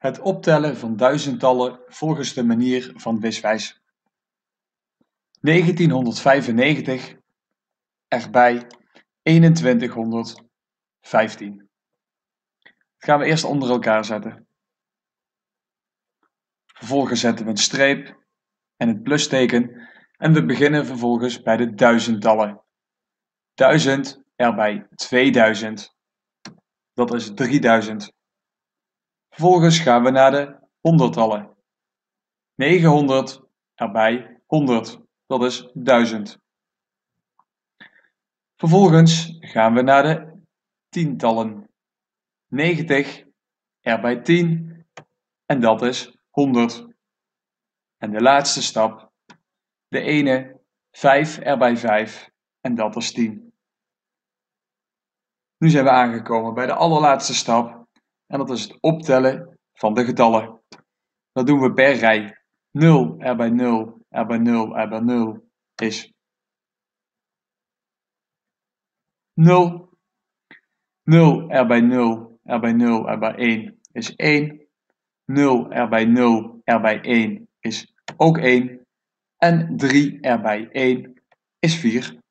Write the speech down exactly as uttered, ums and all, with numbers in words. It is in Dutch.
Het optellen van duizendtallen volgens de manier van Wiswijs. negentienhonderdvijfennegentig erbij eenentwintighonderdvijftien. Dat gaan we eerst onder elkaar zetten. Vervolgens zetten we een streep en het plusteken en we beginnen vervolgens bij de duizendtallen. duizend erbij tweeduizend. Dat is drieduizend. Vervolgens gaan we naar de honderdtallen. negenhonderd erbij honderd. Dat is duizend. Vervolgens gaan we naar de tientallen. negentig erbij tien en dat is honderd. En de laatste stap, de ene, vijf erbij vijf en dat is tien. Nu zijn we aangekomen bij de allerlaatste stap en dat is het optellen van de getallen. Dat doen we per rij. nul erbij nul erbij nul erbij nul is nul. nul erbij nul erbij nul erbij één is één. nul erbij nul erbij één is ook één. En drie erbij één is vier.